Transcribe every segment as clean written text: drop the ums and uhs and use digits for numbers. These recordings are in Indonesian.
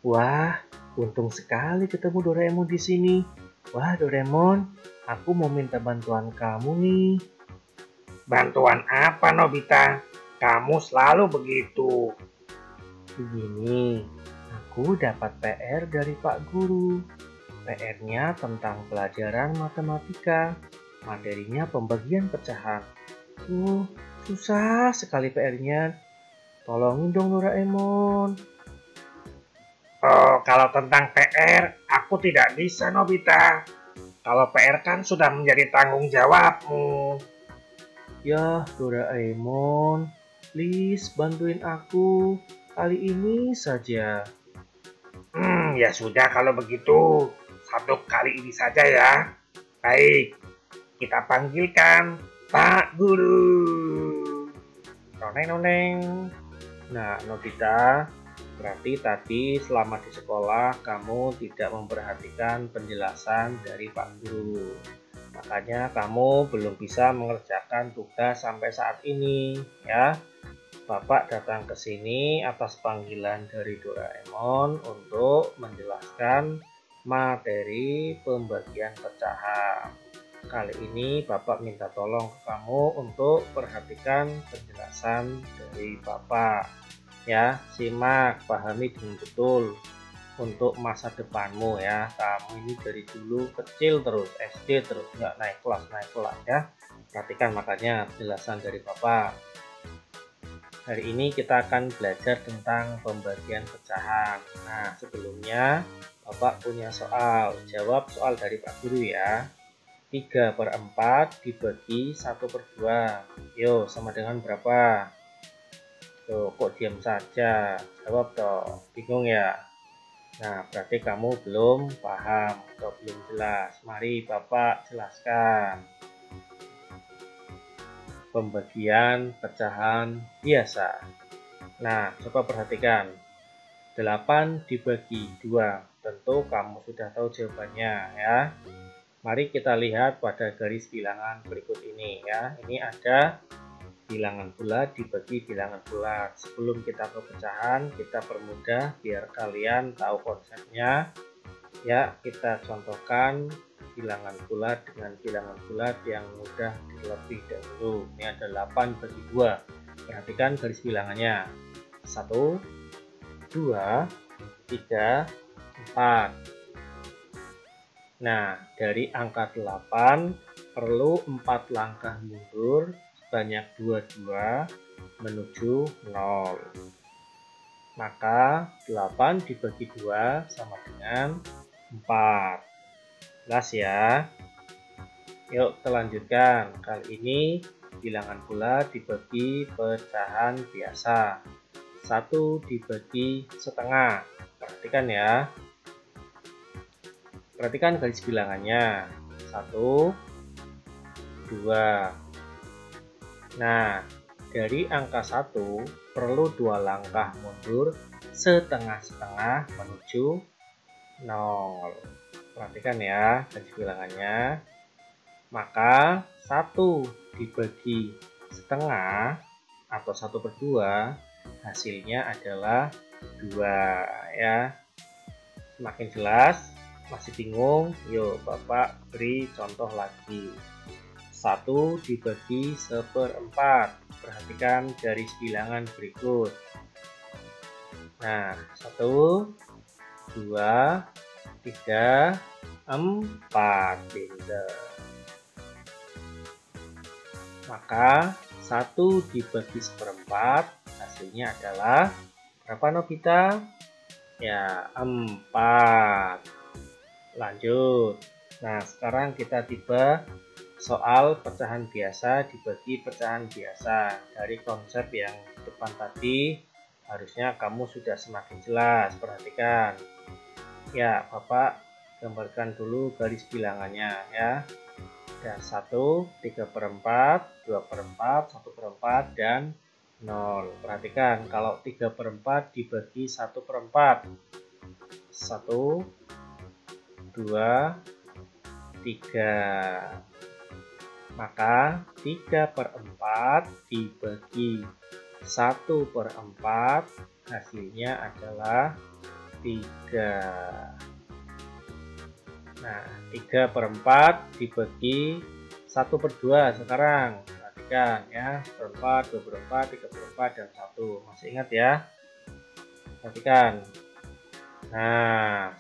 Wah, untung sekali ketemu Doraemon di sini. Wah, Doraemon, aku mau minta bantuan kamu nih. Bantuan apa, Nobita? Kamu selalu begitu. Begini, aku dapat PR dari Pak Guru. PR-nya tentang pelajaran matematika. Materinya pembagian pecahan. Susah sekali PR-nya. Tolongin dong Doraemon. Oh, kalau tentang PR, aku tidak bisa, Nobita. Kalau PR kan sudah menjadi tanggung jawabmu. Ya, Doraemon, please bantuin aku. Kali ini saja. Ya sudah kalau begitu. Satu kali ini saja ya. Baik, kita panggilkan Pak Guru. Noneng-noneng. Nah, Nobita, berarti tadi selama di sekolah kamu tidak memperhatikan penjelasan dari Pak Guru. Makanya kamu belum bisa mengerjakan tugas sampai saat ini, ya. Bapak datang ke sini atas panggilan dari Doraemon untuk menjelaskan materi pembagian pecahan. Kali ini Bapak minta tolong ke kamu untuk perhatikan penjelasan dari Bapak. Ya, simak, pahami dengan betul untuk masa depanmu ya. Kamu ini dari dulu kecil terus, SD terus, nggak naik kelas ya. Perhatikan makanya penjelasan dari Bapak. Hari ini kita akan belajar tentang pembagian pecahan. Nah, sebelumnya Bapak punya soal. Jawab soal dari Pak Guru ya. 3/4 dibagi 1/2. Yo, sama dengan berapa? Tuh, kok diam saja? Jawab toh. Bingung ya? Nah, berarti kamu belum paham atau belum jelas. Mari Bapak jelaskan. Pembagian pecahan biasa. Nah, coba perhatikan. 8 dibagi 2. Tentu kamu sudah tahu jawabannya ya. Mari kita lihat pada garis bilangan berikut ini ya. Ini ada bilangan bulat dibagi bilangan bulat. Sebelum kita ke pecahan, kita permudah biar kalian tahu konsepnya. Ya, kita contohkan bilangan bulat dengan bilangan bulat yang mudah terlebih dahulu. Ini ada 8 bagi 2. Perhatikan garis bilangannya. 1, 2, 3, 4. Nah, dari angka 8 perlu 4 langkah mundur sebanyak 22 menuju 0. Maka 8 dibagi 2 sama dengan 4. Jelas ya? Yuk kita lanjutkan. Kali ini bilangan bulat dibagi pecahan biasa. 1 dibagi setengah. Perhatikan ya. Perhatikan garis bilangannya. 1, 2. Nah, dari angka 1 perlu 2 langkah mundur setengah-setengah menuju 0. Perhatikan ya garis bilangannya. Maka 1 dibagi setengah atau 1/2 hasilnya adalah 2 ya. Semakin jelas? Masih bingung? Yuk Bapak beri contoh lagi. 1 dibagi 1/4. Perhatikan garis bilangan berikut. Nah, 1, 2, 3, 4. Pinter. Maka 1 dibagi 1/4 hasilnya adalah berapa Nobita? Ya, 4. Lanjut. Nah, sekarang kita tiba soal pecahan biasa dibagi pecahan biasa. Dari konsep yang di depan tadi, harusnya kamu sudah semakin jelas. Perhatikan. Ya, Bapak gambarkan dulu garis bilangannya ya. Ada 1, 3/4, 2/4, 1/4, dan 0. Perhatikan, kalau 3/4 dibagi 1/4. 1, 2, 3. Maka 3/4 dibagi 1/4 hasilnya adalah 3. Nah, 3/4 dibagi 1/2 sekarang. Perhatikan ya, 1/4, 2/4, 3/4, dan 1. Masih ingat ya? Perhatikan. Nah,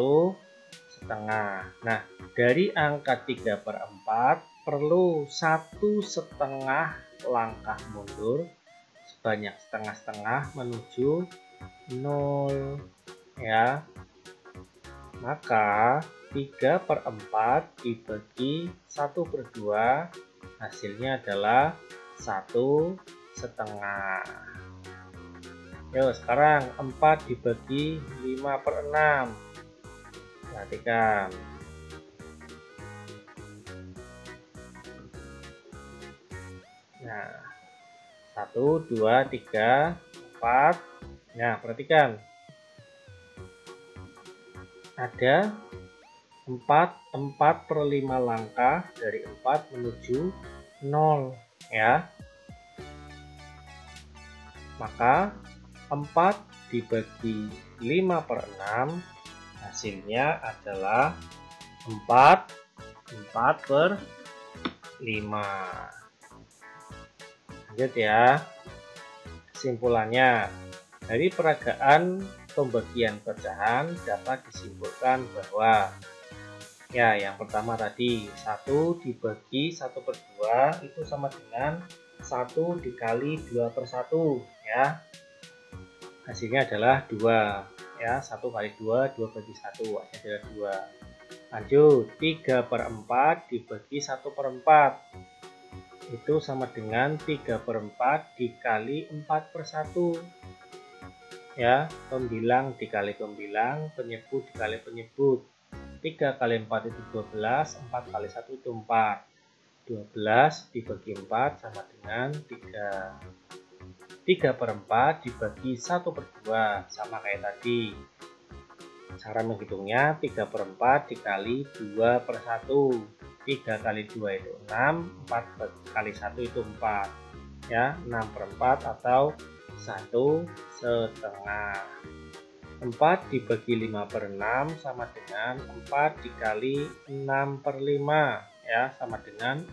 1/2. Nah, dari angka 3/4 perlu 1/2 langkah mundur sebanyak setengah-setengah menuju 0 ya. Maka 3/4 dibagi 1/2 hasilnya adalah 1/2. Yuk, sekarang 4 dibagi 5/6. Perhatikan. Nah, 1, 2, 3, 4. Nah, perhatikan. Ada 4/5 langkah dari 4 menuju 0 ya. Maka 4 dibagi 5/6 hasilnya adalah 4/5. Lanjut ya. Kesimpulannya, dari peragaan pembagian pecahan dapat disimpulkan bahwa ya, yang pertama tadi 1 dibagi 1/2 itu sama dengan 1 dikali 2/1 ya. Hasilnya adalah 2 ya. 1 kali 2, 2 bagi 1, hasilnya adalah 2. Lanjut, 3/4 dibagi 1/4 itu sama dengan 3/4 dikali 4/1 ya. Pembilang dikali pembilang, penyebut dikali penyebut. 3 kali 4 itu 12, 4 kali 1 itu 4. 12 dibagi 4 sama dengan 3. 3/4 dibagi 1/2 sama kayak tadi. Cara menghitungnya 3/4 dikali 2/1. 3 kali 2 itu 6, 4 kali 1 itu 4 ya. 6/4 atau 1/2. 4 dibagi 5/6 sama dengan 4 dikali 6/5 ya, sama dengan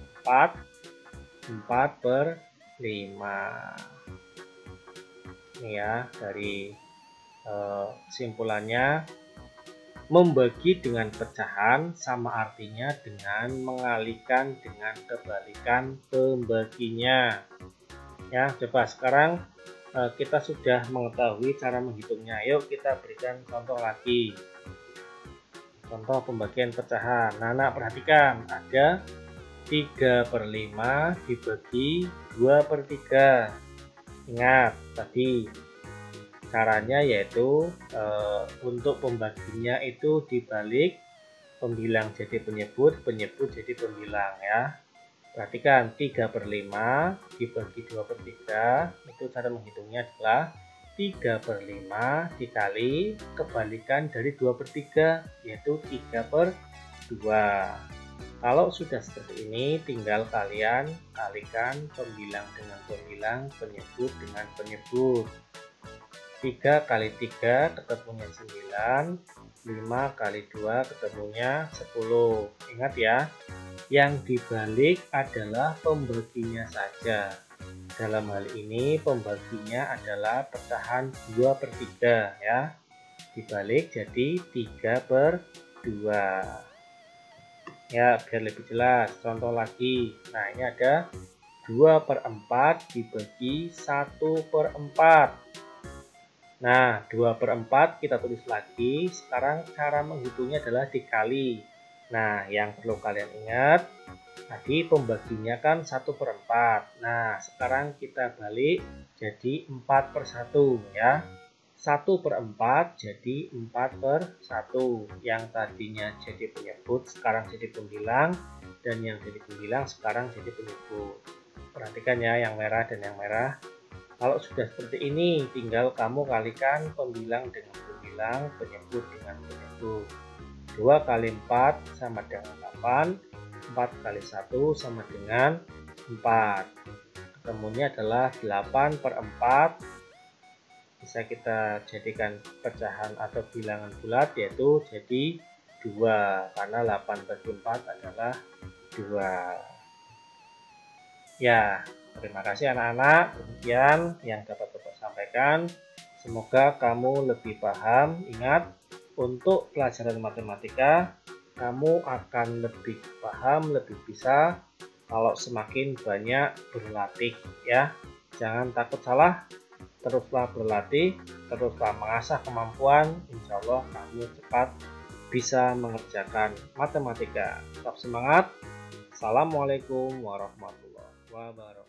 4/5. Ini ya, dari kesimpulannya, membagi dengan pecahan sama artinya dengan mengalihkan dengan kebalikan pembaginya. Ya, coba sekarang kita sudah mengetahui cara menghitungnya. Yuk kita berikan contoh lagi. Contoh pembagian pecahan. Nah, perhatikan, ada 3/5 dibagi 2/3. Ingat tadi caranya yaitu untuk pembaginya itu dibalik, pembilang jadi penyebut, penyebut jadi pembilang ya. Perhatikan, 3/5 dibagi 2/3 itu cara menghitungnya adalah 3/5 dikali kebalikan dari 2/3 yaitu 3/2. Kalau sudah seperti ini, tinggal kalian kalikan pembilang dengan pembilang, penyebut dengan penyebut. 3 kali 3 ketemunya 9, 5 kali 2 ketemunya 10. Ingat ya, yang dibalik adalah pembaginya saja. Dalam hal ini pembaginya adalah pecahan 2/3 ya. Dibalik jadi 3/2. Ya, biar lebih jelas, contoh lagi. Nah, ini ada 2/4 dibagi 1/4. Nah, 2/4 kita tulis lagi. Sekarang cara menghitungnya adalah dikali. Nah, yang perlu kalian ingat, tadi pembaginya kan 1/4. Nah, sekarang kita balik jadi 4/1 ya. 1/4 jadi 4/1. Yang tadinya jadi penyebut sekarang jadi pembilang, dan yang jadi pembilang sekarang jadi penyebut. Perhatikan ya, yang merah dan yang merah. Kalau sudah seperti ini, tinggal kamu kalikan pembilang dengan pembilang, penyebut dengan penyebut. 2 kali 4 sama dengan 8, 4 kali 1 sama dengan 4. Ketemunya adalah 8/4. bisa kita jadikan pecahan atau bilangan bulat, yaitu jadi 2, karena 8 bagi 4 adalah 2. Ya, terima kasih anak-anak. Demikian yang dapat Bapak sampaikan. Semoga kamu lebih paham. Ingat, untuk pelajaran matematika, kamu akan lebih paham, lebih bisa kalau semakin banyak berlatih ya. Jangan takut salah, teruslah berlatih, teruslah mengasah kemampuan. Insya Allah kamu cepat bisa mengerjakan matematika. Tetap semangat. Assalamualaikum warahmatullahi wabarakatuh.